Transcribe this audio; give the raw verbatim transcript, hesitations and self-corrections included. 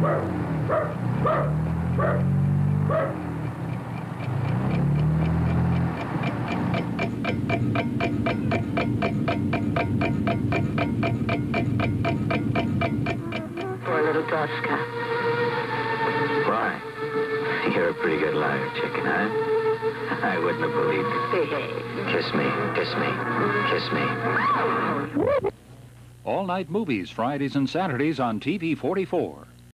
Poor little Doska. Why? You're a pretty good liar, chicken, huh? I wouldn't have believed it. Behave. Kiss me, kiss me, kiss me. All night movies, Fridays and Saturdays on T V forty-four.